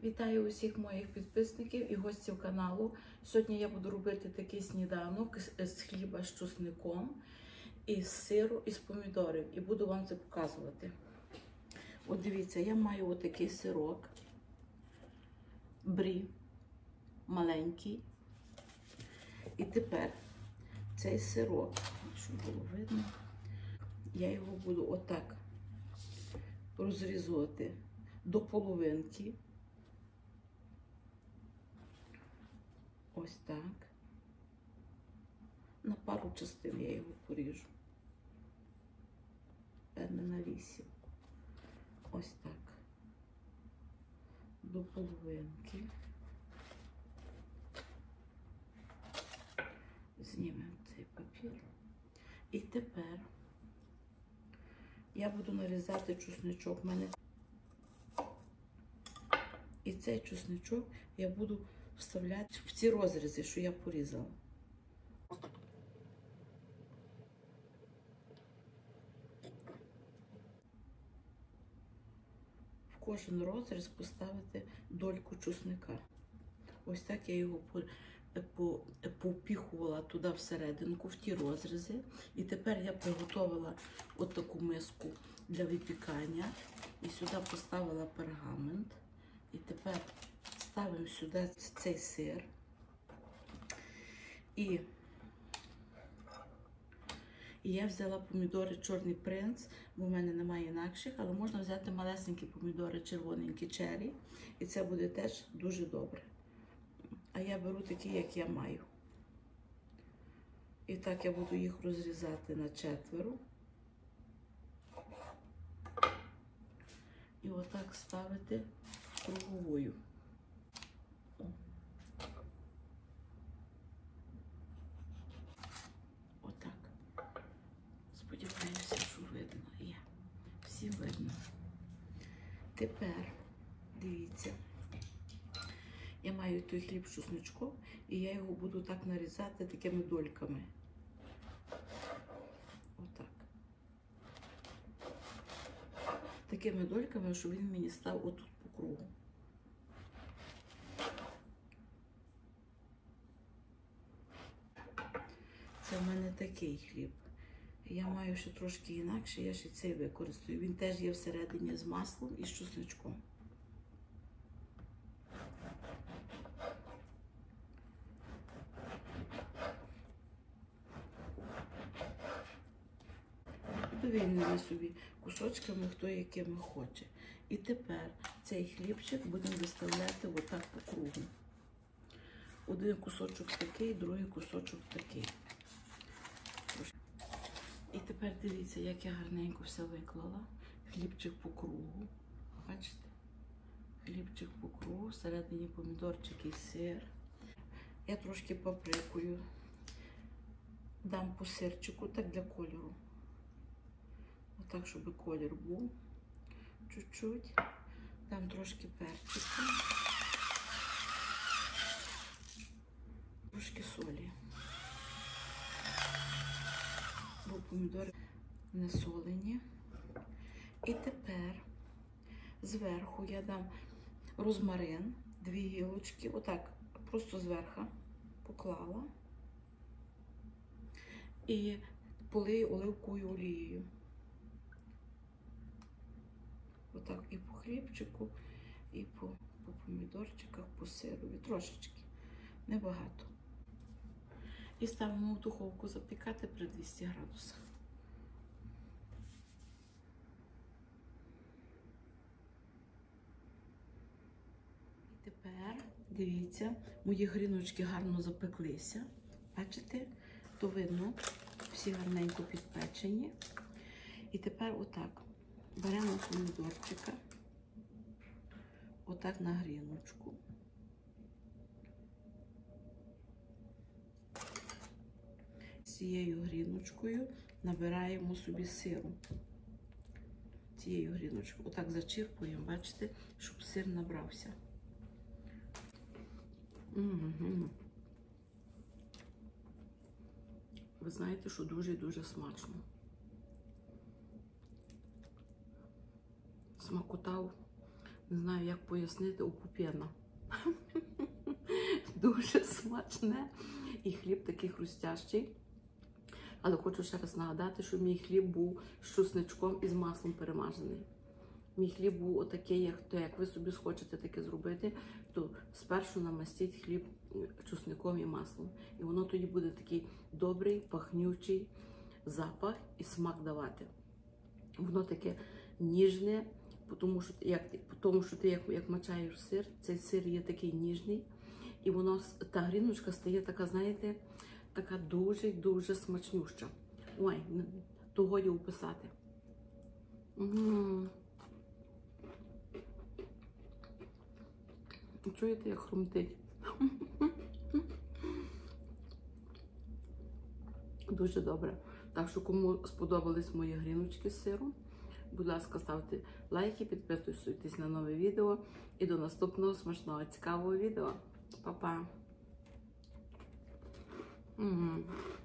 Вітаю усіх моїх підписників і гостів каналу. Сьогодні я буду робити такий сніданок з хліба з чесником, із сиру, і з помідорів. І буду вам це показувати. От дивіться, я маю отакий сирок, брі, маленький. І тепер цей сирок, щоб було видно, я його буду отак розрізати до половинки. Ось так. На пару частин я його поріжу. Певне на 8. Ось так. До половинки. Знімемо цей папір. І тепер я буду нарізати чесничок. І цей чесничок я буду вставляти в ці розрізи, що я порізала. В кожен розріз поставити дольку чесника. Ось так я його повпіхувала туди всерединку, в ті розрізи. І тепер я приготувала от таку миску для випікання. І сюди поставила пергамент. І тепер ставимо сюди цей сир. І я взяла помідори Чорний принц, бо в мене немає інакших, але можна взяти малесенькі помідори червоненькі черрі. І це буде теж дуже добре. А я беру такі, як я маю. І так я буду їх розрізати на четверо. І отак ставити круговою. Отак. Сподіваюся, що видно. Є. Всі видно. Тепер, дивіться, я маю той хліб з чесничком, і я його буду так нарізати такими дольками. Отак. Такими дольками, щоб він мені став отут по кругу. Це в мене такий хліб. Я маю ще трошки інакше, я ще цей використаю. Він теж є всередині з маслом і з чесничком. Довільнили собі кусочками, хто якими хоче. І тепер цей хлібчик будемо виставляти отак по кругу. Один кусочок такий, другий кусочок такий. І тепер дивіться, як я гарненько все виклала. Хлібчик по кругу. Бачите? Хлібчик по кругу, всередині помідорчик і сир. Я трошки паприкою дам по сирчику, так для кольору. Отак, щоб колір був. Чуть-чуть. Дам трошки перчику. Трошки солі. Бо помідори не солені. І тепер зверху я дам розмарин, 2 гілочки. Отак, просто зверху поклала. І полию оливковою олією. Отак і по хлібчику, і по помідорчиках, по сирові. Трошечки, небагато. І ставимо в духовку запікати при 200 градусах. І тепер, дивіться, мої гріночки гарно запеклися. Бачите? То видно, всі гарненько підпечені. І тепер отак. Беремо помідорчика, отак на гріночку. З цією гріночкою набираємо собі сиру. Цією гріночкою. Отак зачірпуємо, бачите, щоб сир набрався. Ви знаєте, що дуже і дуже смачно. смакота не знаю, як пояснити, опупєна. Дуже смачне. І хліб такий хрустящий. Але хочу ще раз нагадати, що мій хліб був з чесничком і з маслом перемажений. Мій хліб був отакий, як ви собі схочете таке зробити, то спершу намастіть хліб чесником і маслом. І воно тоді буде такий добрий, пахнючий запах і смак давати. Воно таке ніжне, тому що ти як мачаєш сир, цей сир є такий ніжний. І воно, та гріночка стає така, знаєте, така дуже-дуже смачнюща. Ой, то годі описати. Чуєте, як хрумтить? Дуже добре. Так що, кому сподобались мої гріночки з сиром, будь ласка, ставте лайки, підписуйтесь на нове відео. І до наступного смачного, цікавого відео. Па-па!